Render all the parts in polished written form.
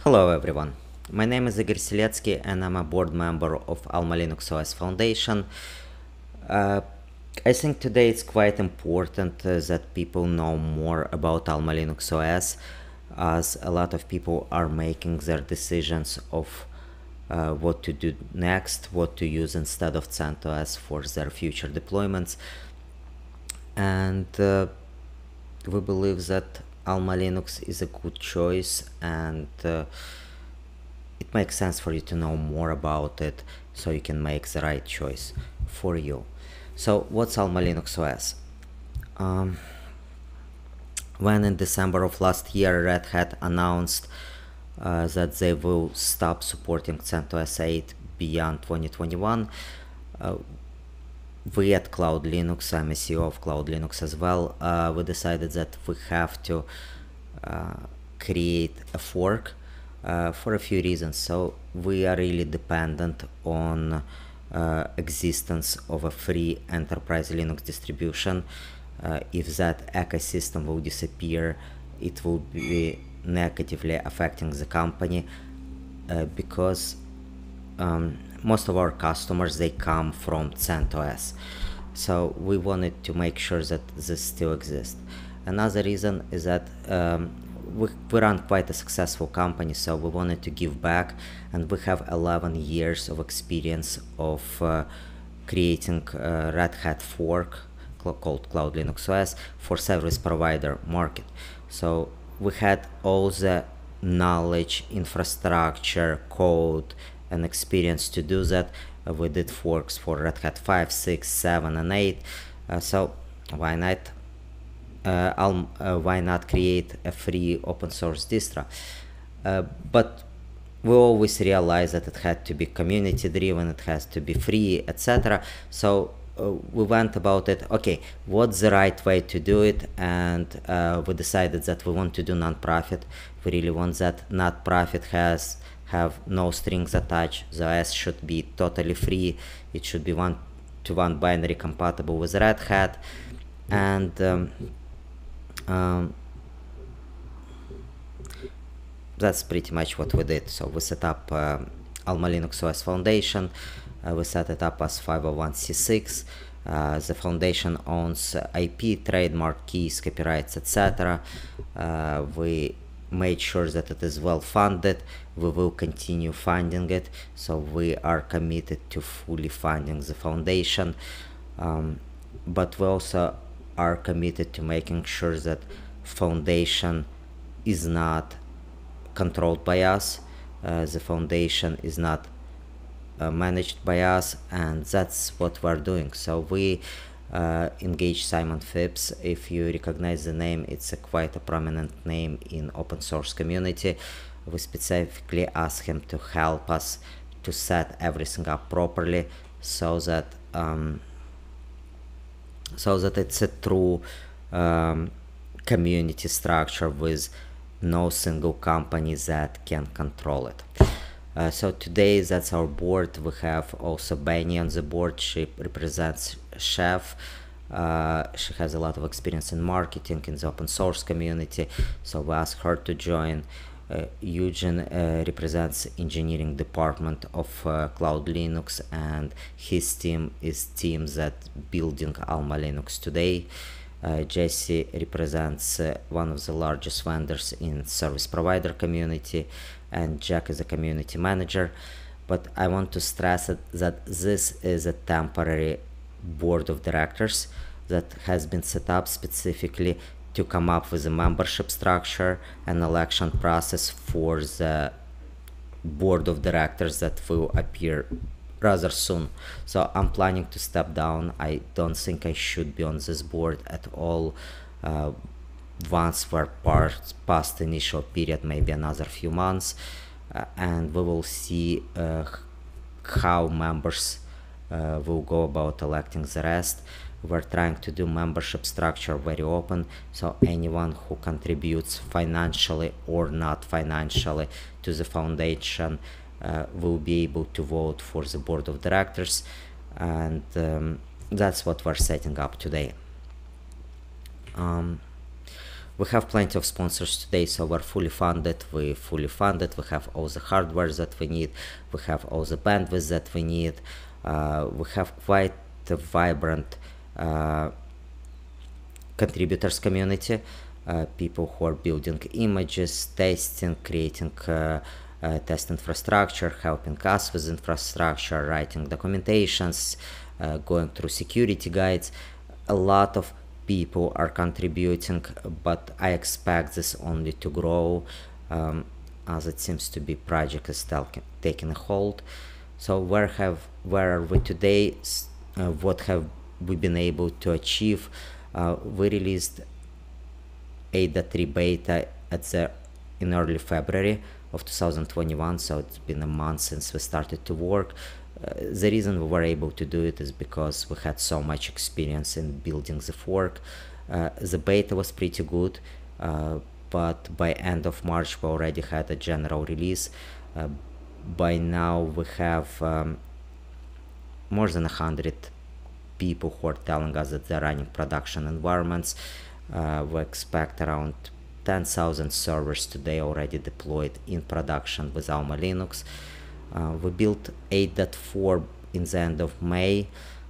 Hello everyone, my name is Igor Siletsky and I'm a board member of Alma Linux OS Foundation. I think today it's quite important that people know more about Alma Linux OS, as a lot of people are making their decisions of what to do next, what to use instead of CentOS for their future deployments. And we believe that Alma Linux is a good choice, and it makes sense for you to know more about it so you can make the right choice for you. So what's Alma Linux OS? When in December of last year Red Hat announced that they will stop supporting CentOS 8 beyond 2021, we at Cloud Linux, I'm a CEO of Cloud Linux as well, we decided that we have to create a fork for a few reasons. So we are really dependent on existence of a free enterprise Linux distribution. If that ecosystem will disappear, it will be negatively affecting the company because most of our customers, they come from CentOS. So we wanted to make sure that this still exists. Another reason is that we run quite a successful company, so we wanted to give back, and we have 11 years of experience of creating a Red Hat fork called Cloud Linux OS for service provider market. So we had all the knowledge, infrastructure, code, and experience to do that. We did forks for Red Hat 5, 6, 7, and 8. So why not create a free open source distro? But we always realized that it had to be community driven, it has to be free, etc. So we went about it, okay, what's the right way to do it? And we decided that we want to do nonprofit. We really want that nonprofit have no strings attached. The OS should be totally free. It should be one-to-one binary compatible with Red Hat, and that's pretty much what we did. So we set up Alma Linux OS Foundation. We set it up as 501c6. The foundation owns IP, trademark, keys, copyrights, etc. We made sure that it is well funded. We will continue funding it, so we are committed to fully funding the foundation, but we also are committed to making sure that foundation is not controlled by us, the foundation is not managed by us, and that's what we're doing. So we engage Simon Phipps. If you recognize the name, it's quite a prominent name in open source community. We specifically asked him to help us to set everything up properly, so that it's a true community structure with no single company that can control it. So today that's our board. We have also Benny on the board. She represents Chef. She has a lot of experience in marketing in the open source community, so we asked her to join. Eugen represents engineering department of Cloud Linux, and his team is that building Alma Linux today. Jesse represents one of the largest vendors in service provider community, and Jack is a community manager. But I want to stress that this is a temporary board of directors that has been set up specifically to come up with a membership structure and election process for the board of directors that will appear rather soon. So I'm planning to step down. I don't think I should be on this board at all once we're past the initial period, maybe another few months, and we will see how members will go about electing the rest. We're trying to do membership structure very open, so anyone who contributes financially or not financially to the foundation will be able to vote for the board of directors, and that's what we're setting up today. We have plenty of sponsors today, so we're fully funded. We have all the hardware that we need. We have all the bandwidth that we need. We have quite a vibrant contributors community, people who are building images, testing, creating test infrastructure, helping us with infrastructure, writing documentations, going through security guides. A lot of people are contributing, but I expect this only to grow as it seems to be project is taking a hold. So where are we today? What have we been able to achieve? We released 8.3 beta in early February of 2021, so it's been a month since we started to work. The reason we were able to do it is because we had so much experience in building the fork. The beta was pretty good, but by end of March we already had a general release. By now we have more than 100 people who are telling us that they're running production environments. We expect around 10,000 servers today already deployed in production with Alma Linux. We built 8.4 in the end of May.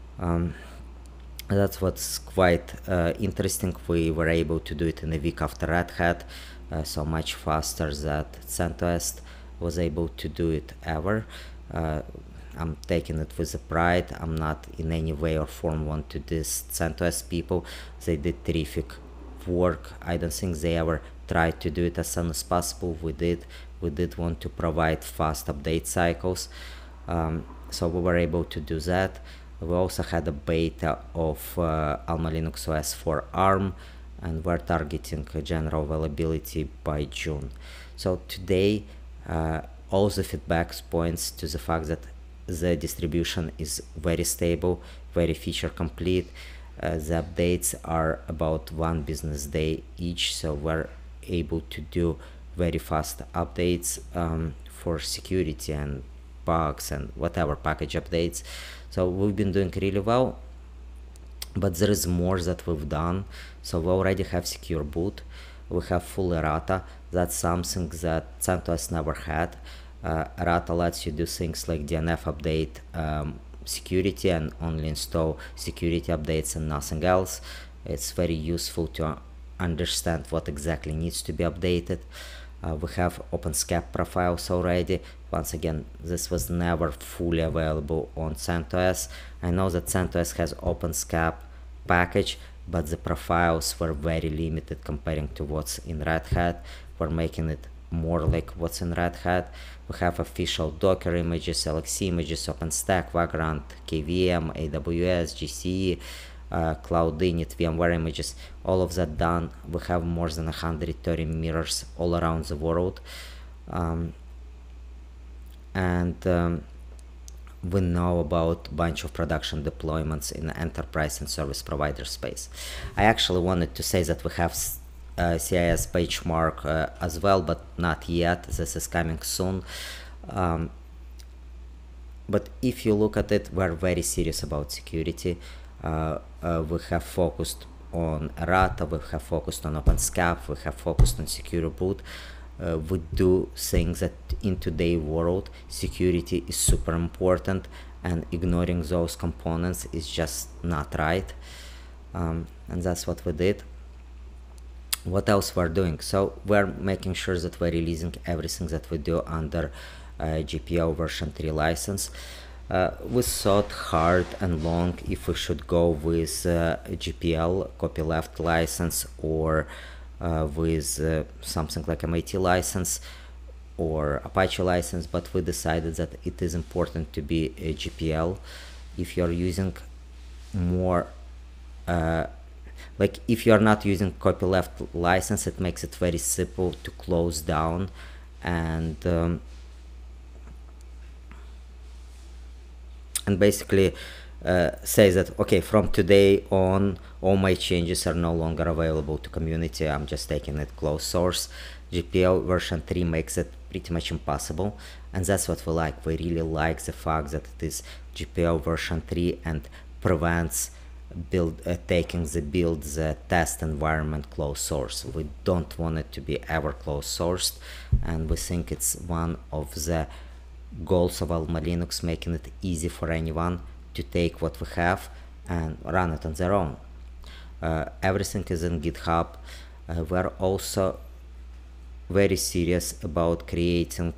That's what's quite interesting. We were able to do it in a week after Red Hat, so much faster than CentOS was able to do it ever. I'm taking it with a pride. I'm not in any way or form want to diss CentOS people. They did terrific work. I don't think they ever tried to do it as soon as possible. We did want to provide fast update cycles, so we were able to do that. We also had a beta of Alma Linux OS for ARM, and we're targeting general availability by June. So today all the feedback points to the fact that the distribution is very stable, very feature complete. The updates are about 1 business day each, so we're able to do very fast updates for security and bugs and whatever package updates. So we've been doing really well, but there is more that we've done. So we already have secure boot, we have full errata. That's something that CentOS never had. Errata lets you do things like DNF update security and only install security updates and nothing else. It's very useful to understand what exactly needs to be updated. We have OpenSCAP profiles already. Once again, this was never fully available on CentOS. I know that CentOS has OpenSCAP package, but the profiles were very limited comparing to what's in Red Hat. We're making it more like what's in Red Hat. We have official Docker images, LXC images, OpenStack, Vagrant, KVM, AWS, GCE, Cloud Init, VMware images, all of that done. We have more than 130 mirrors all around the world. We know about a bunch of production deployments in the enterprise and service provider space. I actually wanted to say that we have CIS benchmark as well, but not yet. This is coming soon. But if you look at it, we're very serious about security. We have focused on errata, we have focused on OpenSCAP, we have focused on secure boot. We do think that in today's world, security is super important, and ignoring those components is just not right. And that's what we did. What else we're doing? So we're making sure that we're releasing everything that we do under GPL version 3 license. We thought hard and long if we should go with GPL copyleft license or with something like MIT license or Apache license, but we decided that it is important to be a GPL. If you're using more like if you're not using copyleft license, it makes it very simple to close down and basically say that okay, from today on all my changes are no longer available to community, I'm just taking it closed source. GPL version 3 makes it pretty much impossible, and that's what we like. We really like the fact that it is GPL version 3 and prevents taking the test environment closed source. We don't want it to be ever closed sourced, and we think it's one of the goals of Alma Linux, making it easy for anyone to take what we have and run it on their own. Everything is in GitHub. We're also very serious about creating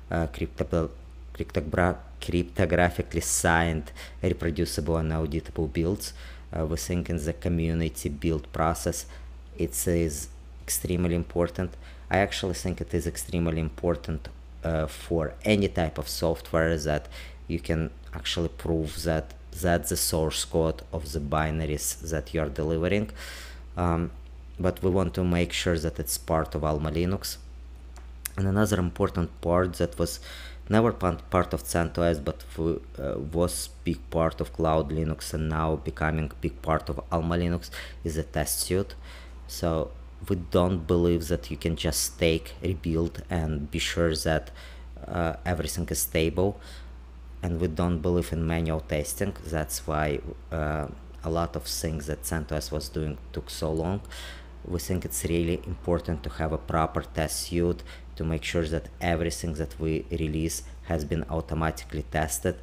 cryptographically signed, reproducible and auditable builds. We think in the community build process it is extremely important. I actually think it is extremely important for any type of software that you can actually prove that that's the source code of the binaries that you're delivering. But we want to make sure that it's part of Alma Linux. And another important part that was never part of CentOS, but was big part of Cloud Linux and now becoming big part of Alma Linux, is the test suite. So we don't believe that you can just take, rebuild, and be sure that everything is stable. And we don't believe in manual testing. That's why a lot of things that CentOS was doing took so long. We think it's really important to have a proper test suite to make sure that everything that we release has been automatically tested.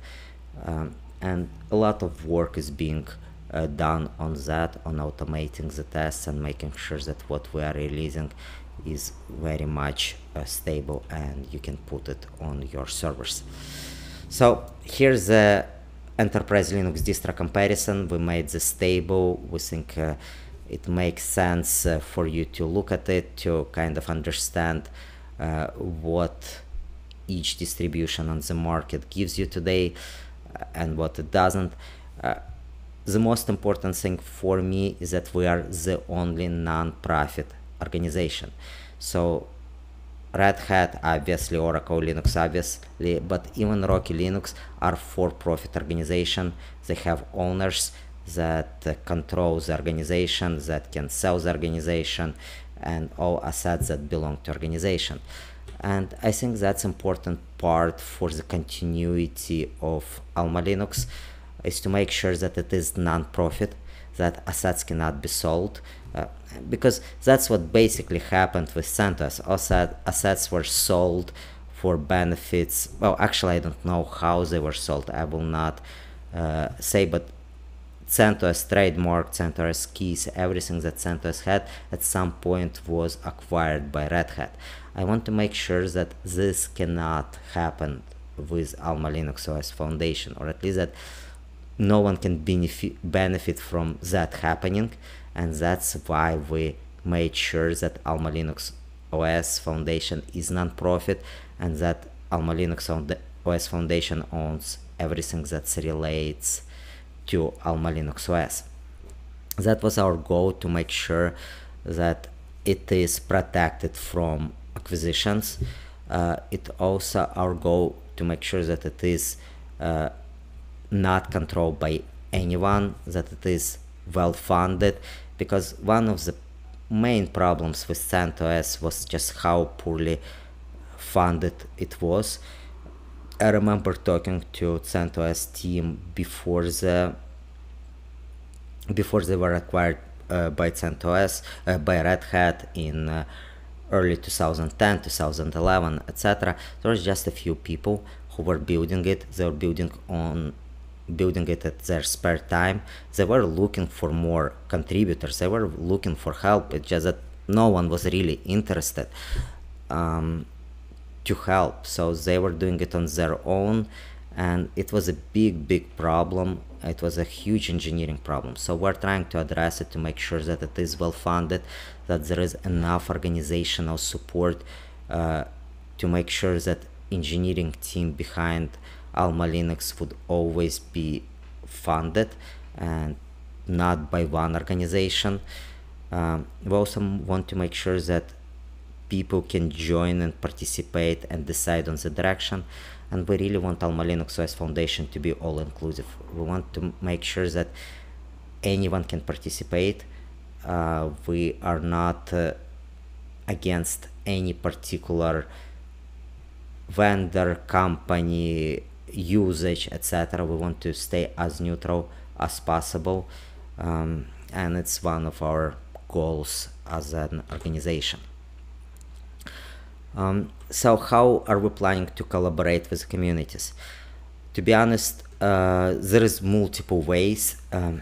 And a lot of work is being done on that, on automating the tests and making sure that what we are releasing is very much stable and you can put it on your servers. So here's the Enterprise Linux distro comparison. We made this table. We think it makes sense for you to look at it to kind of understand what each distribution on the market gives you today and what it doesn't. The most important thing for me is that we are the only non-profit organization. So Red Hat, obviously, Oracle Linux, obviously, but even Rocky Linux are for-profit organization. They have owners that control the organization, that can sell the organization, and all assets that belong to organization. And I think that's important part for the continuity of Alma Linux, is to make sure that it is non-profit, that assets cannot be sold, because that's what basically happened with CentOS. Assets were sold for benefits. Well, actually, I don't know how they were sold. I will not say, but CentOS trademark, CentOS keys, everything that CentOS had at some point was acquired by Red Hat. I want to make sure that this cannot happen with Alma Linux OS Foundation, or at least that no one can benefit from that happening, and that's why we made sure that Alma Linux OS Foundation is non-profit and that Alma Linux OS Foundation owns everything that relates to Alma Linux OS. That was our goal, to make sure that it is protected from acquisitions. It also our goal to make sure that it is not controlled by anyone, that it is well funded, because one of the main problems with CentOS was just how poorly funded it was. I remember talking to CentOS team before they were acquired by CentOS, by Red Hat in early 2010, 2011, etc. There was just a few people who were building it. They were building it at their spare time. They were looking for more contributors. They were looking for help. It's just that no one was really interested to help. So they were doing it on their own, and it was a big problem. It was a huge engineering problem. So we're trying to address it to make sure that it is well funded, that there is enough organizational support to make sure that engineering team behind Alma Linux would always be funded and not by one organization. We also want to make sure that people can join and participate and decide on the direction, and we really want Alma Linux OS Foundation to be all-inclusive. We want to make sure that anyone can participate. We are not against any particular vendor, company, usage, etc. We want to stay as neutral as possible. and it's one of our goals as an organization. So how are we planning to collaborate with communities? To be honest, there is multiple ways.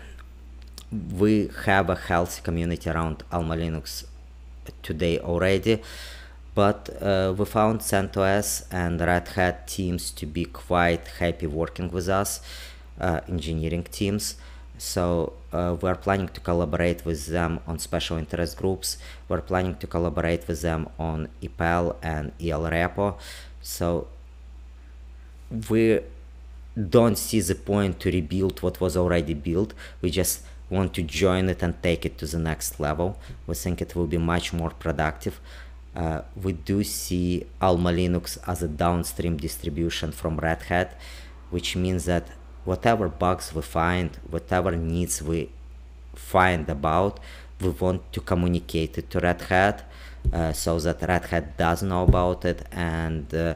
We have a healthy community around Alma Linux today already, but we found CentOS and Red Hat teams to be quite happy working with us, engineering teams. So we're planning to collaborate with them on special interest groups. We're planning to collaborate with them on EPEL and EL Repo. So we don't see the point to rebuild what was already built. We just want to join it and take it to the next level. We think it will be much more productive. We do see Alma Linux as a downstream distribution from Red Hat, which means that whatever bugs we find, whatever needs we find about, we want to communicate it to Red Hat so that Red Hat does know about it and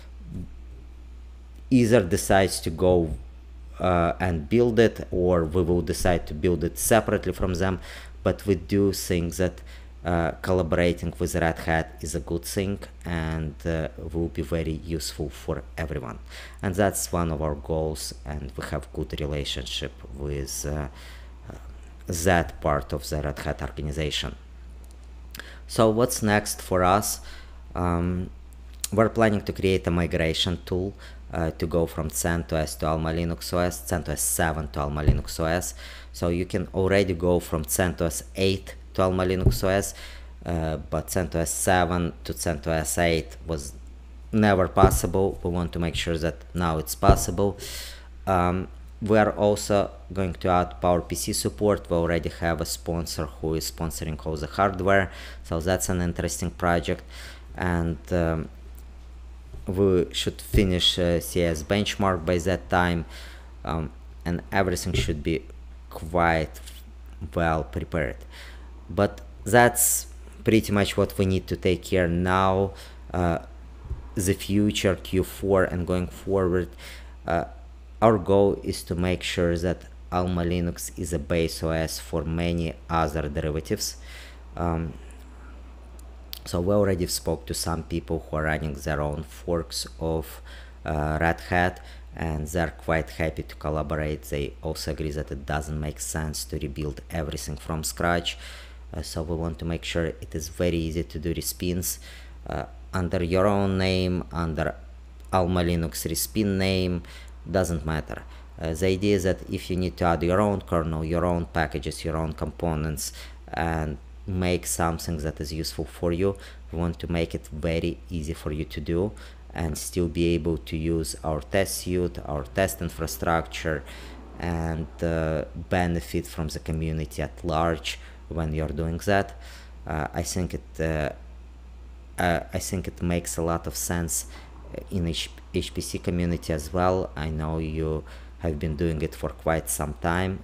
either decides to go and build it, or we will decide to build it separately from them. But we do think that collaborating with Red Hat is a good thing and will be very useful for everyone. And that's one of our goals, and we have good relationship with that part of the Red Hat organization. So what's next for us? We're planning to create a migration tool to go from CentOS to Alma Linux OS, CentOS 7 to Alma Linux OS. So you can already go from CentOS 8 to Alma Linux OS, but CentOS 7 to CentOS 8 was never possible. We want to make sure that now it's possible. We are also going to add PowerPC support. We already have a sponsor who is sponsoring all the hardware, so that's an interesting project. And we should finish CS benchmark by that time, and everything should be quite well prepared. But that's pretty much what we need to take care now. The future, Q4 and going forward, our goal is to make sure that Alma Linux is a base OS for many other derivatives. So we already spoke to some people who are running their own forks of Red Hat, and they're quite happy to collaborate. They also agree that it doesn't make sense to rebuild everything from scratch. So we want to make sure it is very easy to do respins under your own name, under Alma Linux respin name, doesn't matter. The idea is that if you need to add your own kernel, your own packages, your own components, and make something that is useful for you, we want to make it very easy for you to do and still be able to use our test suite, our test infrastructure, and benefit from the community at large when you're doing that. I think it makes a lot of sense in HPC community as well. I know you have been doing it for quite some time.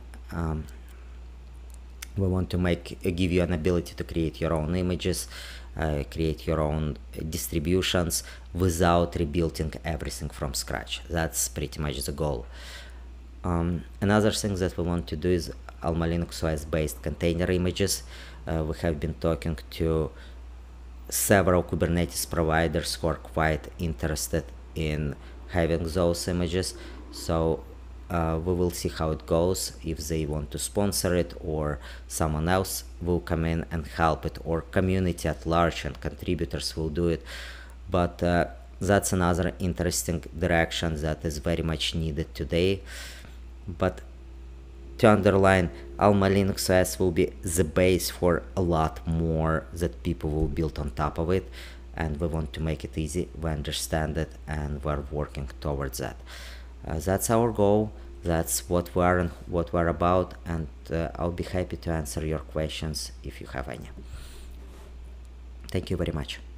We want to give you an ability to create your own images, create your own distributions without rebuilding everything from scratch. That's pretty much the goal. Another thing that we want to do is Alma Linux OS based container images. We have been talking to several Kubernetes providers who are quite interested in having those images. So we will see how it goes, if they want to sponsor it or someone else will come in and help it, or community at large and contributors will do it. But that's another interesting direction that is very much needed today. But to underline, Alma Linux OS will be the base for a lot more that people will build on top of it, and we want to make it easy. We understand it and we're working towards that. That's our goal. That's what we are and what we're about, and I'll be happy to answer your questions if you have any. Thank you very much.